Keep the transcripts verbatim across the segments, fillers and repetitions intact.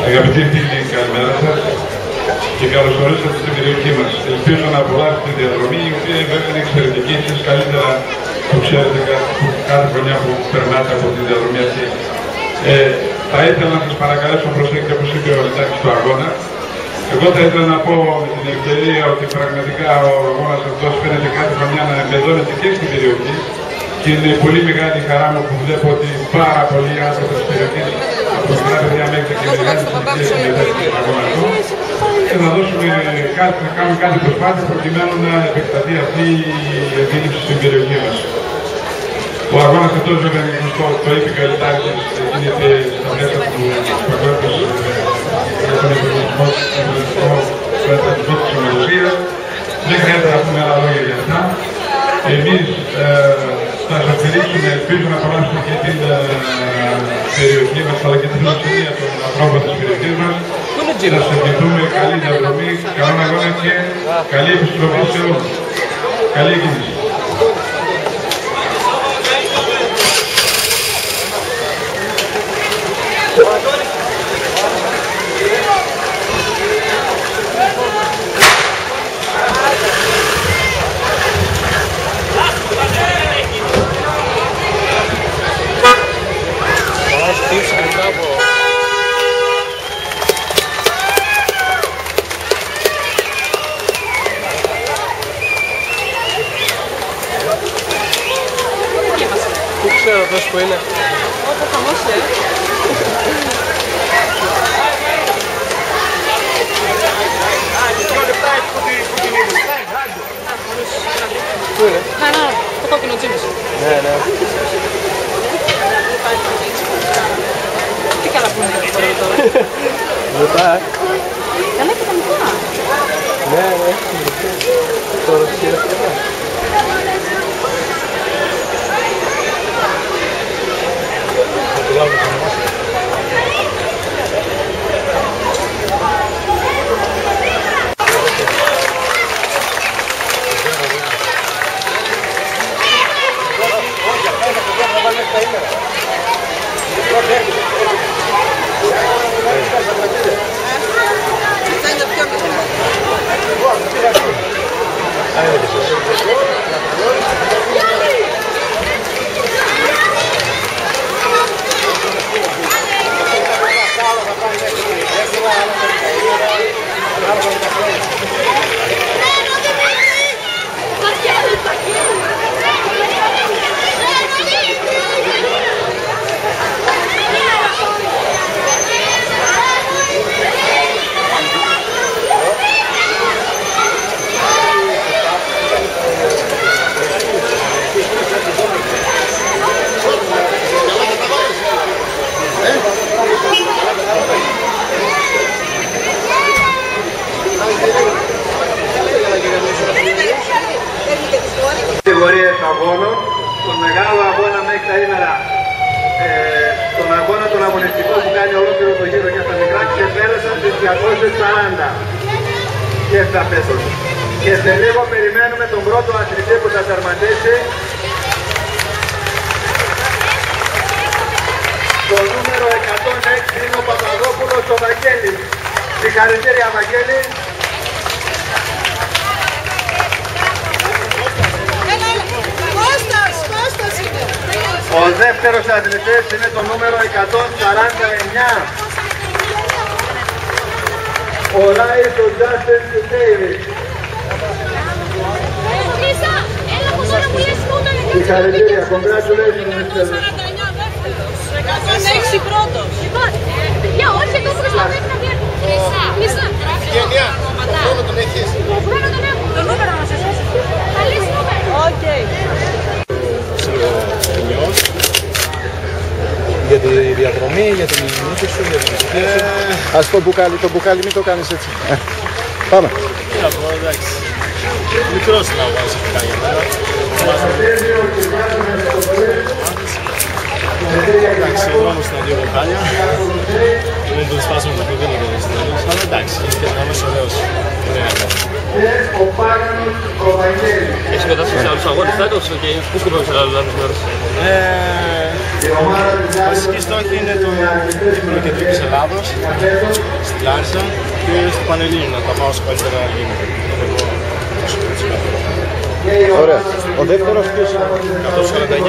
Αγαπητοί φίλοι, καλημέρα σας και καλώς ορίσατε στην περιοχή μας. Ελπίζω να απολαύσετε τη διαδρομή, η οποία βέβαια είναι εξαιρετική. Εσείς καλύτερα που ξέρετε κάθε χρονιά που περνάτε από τη διαδρομή αυτή. Ε, θα ήθελα να σας παρακαλέσω να προσέχετε, όπως είπε ο Λιτάκης, στο αγώνα. Εγώ θα ήθελα να πω με την ευκαιρία ότι πραγματικά ο αγώνας αυτός φαίνεται κάθε χρονιά να εμπεδώνεται και στην περιοχή. Και είναι πολύ μεγάλη χαρά μου που βλέπω ότι πάρα πολλοί άνθρωποι της περιοχής, από την κάθε παιδιά μέχρι και μεγάλη ηλικία, συμμετέχουν στον αγώνα αυτό. Και θα δώσουμε κάτι, να κάνουμε κάτι προσπάθεια προκειμένου να επεκταθεί αυτή η επίληψη στην περιοχή μας. Ο αγώνας αυτός, βέβαια, είναι γνωστό, το είπε και ο Λιτάκης, γίνεται στα μέσα του παγκόσμιου για τον εμπλουτισμό της ομιλωσίας. Δεν χρειάζεται να πούμε άλλα λόγια για αυτά. Εμείς θα σας στηρίξουμε, ελπίζω να απολαύσουμε και την περιοχή μας, αλλά και την φιλοξενία των ανθρώπων της περιοχής μας. Θα σας ευχηθούμε καλή διαδρομή, καλό αγώνα και καλή επιστροφή σε όλους. Καλή κίνηση. Δεν ξέρω αυτός που είναι. Όπο χαμός, ε. Πού είναι? Να, να, το κόκκινο τζίμις. Ναι, ναι. Τι καλά που είναι αυτό τώρα. Λεπτά. Καλά και τα μικρά. Ναι, ναι. Τώρα σχέδια καλά. Κατηγορίες αγώνων, τον μεγάλο αγώνα μέχρι τα ήμερα, ε, τον αγώνα τον αγωνιστικό που κάνει ολόκληρο το γύρο και στα μικρά ξεπέρασαν τις διακόσιες σαράντα και στα πέσος. Και σε λίγο περιμένουμε τον πρώτο αθλητή που θα τερματίσει, το νούμερο εκατόν έξι είναι ο Παπαδόπουλος ο Βαγγέλης. Συγχαρητήρια Βαγγέλη. Ο δεύτερος αθλητής είναι το νούμερο εκατόν σαράντα εννιά. Ο Ράις ο Τζάστιν Ντέιβις. Συγχαρητήρια, congratulations Μίστερ. εκατόν έξι πρώτος. Για όχι εδώ που προσπαθείτε να βγει. Χρυσά. Γενιά, τον χρόνο τον έχεις. Τον χρόνο τον έχω. Το νούμερο μας εσείς. Καλής νούμερο. Οκ. Για τη διαδρομή, για την νίκη σου, για την ησυχία σου. Ας το μπουκάλι, το μπουκάλι μην το κάνεις έτσι. Πάμε. Τι να πω, εντάξει. Μικρός είναι ο αγώνας αρχικά για μένα. Εντάξει, εγώ όμως στα δύο μπουκάλια. Δεν τον σπάσουμε το παιδί μου και δεν αλλά εντάξει, και να είμαστε ωραίος. και ο Πάγανος ο Βαγγέλης. Έχει κατάσταση σε άλλους αγώνες φέτος και πού σκοπεύεις σε άλλους μέρες? Βασική στόχη είναι το Ύπνο Κεντρική Ελλάδος, στη Λάρισα και στο Πανελλήνιο, να τα πάω σε καλύτερα γίνεται. Ωραία. Ο δεύτερος ποιος είναι? εκατόν σαράντα εννιά.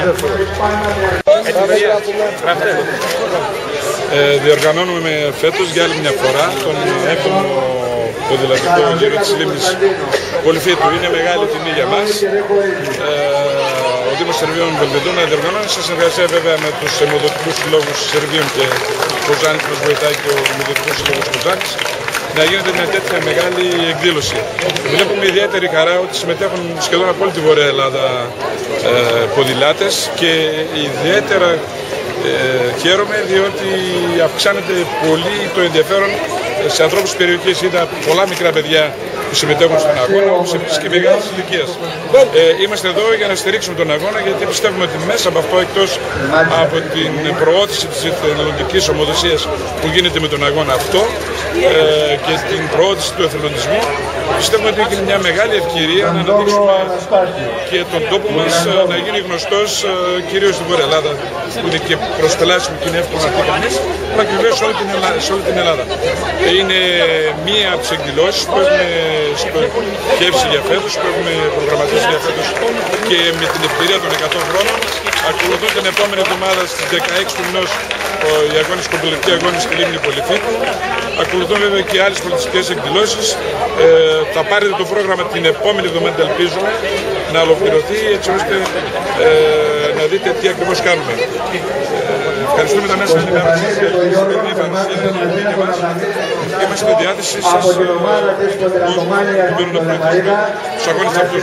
Ε, διοργανώνουμε φέτος για άλλη μια φορά τον έβδομο ποδηλατικό γύρο της Λίμνης Πολυφίτου. Είναι μεγάλη τιμή για μας. Ε, ο Δήμος Σερβίων Βελβεντού να διοργανώνει σε συνεργασία βέβαια με τους αιμοδοτικούς συλλόγους Σερβίων και Κοζάνης που μας βοηθάει και ο αιμοδοτικός συλλόγος Κοζάνης, να γίνεται μια τέτοια μεγάλη εκδήλωση. Βλέπουμε ιδιαίτερη χαρά ότι συμμετέχουν σχεδόν από όλη τη Βορεια Ελλάδα ε, ποδηλάτες και ιδιαίτερα ε, χαίρομαι διότι αυξάνεται πολύ το ενδιαφέρον σε ανθρώπους της περιοχής. Είδα πολλά μικρά παιδιά που συμμετέχουν στον αγώνα, όπως επίσης και μεγάλης ηλικίας. Ε, είμαστε εδώ για να στηρίξουμε τον αγώνα, γιατί πιστεύουμε ότι μέσα από αυτό, εκτός από την προώθηση της εθελοντικής ομοδοσίας που γίνεται με τον αγώνα αυτό ε, και την προώθηση του εθελοντισμού, πιστεύουμε ότι είναι μια μεγάλη ευκαιρία να αναδείξουμε και τον τόπο μας να γίνει γνωστός κυρίως στην Βόρεια Ελλάδα, που είναι και προσπελάσιμο και είναι εύκολο να δει κανείς, αλλά και βεβαίως σε όλη την Ελλάδα. Σε όλη την Ελλάδα. Είναι μία από τις εκδηλώσεις που έχουμε σκέψει για φέτος, που έχουμε προγραμματίσει για φέτος και με την ευκαιρία των εκατό χρόνων. Ακολουθούν την επόμενη εβδομάδα στις δεκαέξι του μηνός οι αγώνες, κομπολευτικοί αγώνες στη Λίμνη Πολυφίτου. Ακολουθούν βέβαια και άλλες πολιτιστικές εκδηλώσεις. Ε, θα πάρετε το πρόγραμμα την επόμενη εβδομάδα, ελπίζουμε, να ολοκληρωθεί έτσι ώστε ε, να δείτε τι ακριβώς κάνουμε. Ε, ευχαριστούμε τα μέσα ενημέρωσης για την σημερινή παρουσία και μας. Είμαστε στη διάθεσή σας που μπορούν να προετοιμάσουμε στους αγώνες αυτούς.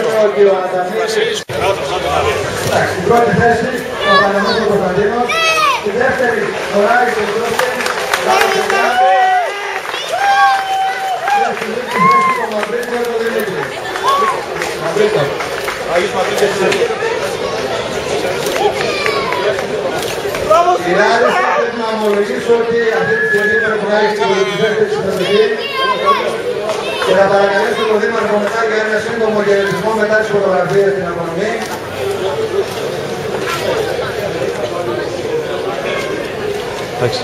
Στην πρώτη θέση ο Παναγιώτης Κωνσταντίνος, στη δεύτερη ο Ράγης ο Δρόσκης, και στη τρίτη θέση ο Μαυρίτιος ο Δημήτρης. Μαυρίτιος. Άγιος Μαυρίτιος. Η Λάρισα πρέπει να ομολογήσω ότι αυτή τη στιγμή περνάει στην δεύτερη συμμετοχή και θα παρακαλέσω τον Δήμαρχο μετά για ένα σύντομο χαιρετισμό μετά τις φωτογραφίες στην απονομή. Εντάξει.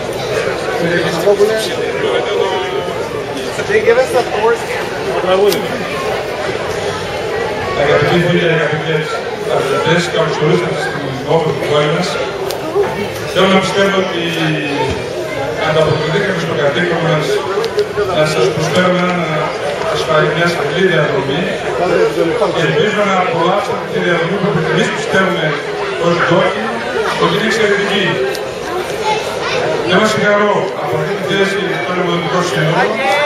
Αγαπητοί φίλοι και αγαπητές αθλητές, καλώς ορίσατε στην όπερ του πόλη μας. Θέλω να πιστεύω ότι ανταποκριθήκαμε στο καθήκον μας να σας προσφέρουμε ένα ασφαλή, μια ασφαλή διαδρομή και ελπίζω να απολαύσετε τη διαδρομή που εμείς πιστεύουμε ως ντόπιοι ότι είναι εξαιρετική. Να μας συγχαρώ από αυτή τη θέση των Αιμοδοτικών Συνόδων